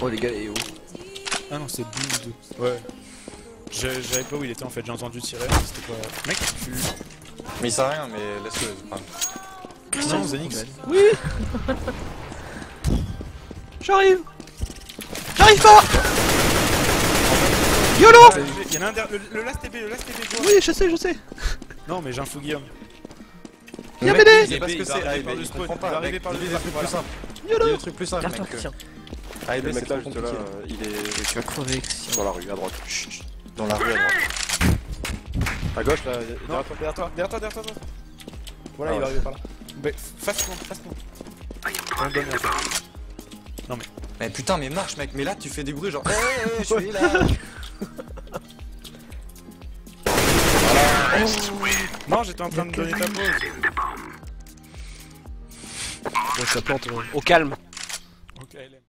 Oh les gars, et où? Ah non, c'est Blue 2. Ouais. J'avais pas où il était en fait, j'ai entendu tirer, c'était pas... Mec, tu... Mais il sert à rien, mais laisse-le. Enfin... Non, Zenix. Oui. J'arrive. J'arrive pas. YOLO. Y'en a un derrière, le last TB, go. Oui, je sais. Non, mais j'ai un fou Guillaume. Y'a mec, BD. il sait pas ce que c'est. Ah, par le il spawn, comprend il va pas, arriver mec. par le Il y a des trucs plus simples. Il y a des trucs plus simples, Garde-toi, mec. Christian. Ah, Le mec là, c'est juste là, compliqué. il est Tu vas crever, Christian. dans la rue, à droite. Chut, dans la rue à droite. À gauche là, Non, derrière toi. derrière toi. Voilà, Ah il ouais. va arriver par là. Bah, face-moi. On le donne là. Mais putain, mais marche, mec. Mais là, tu fais des bruits genre. Je suis là. Non, j'étais en train de donner ta pause. Ouais, ça plante. Au calme.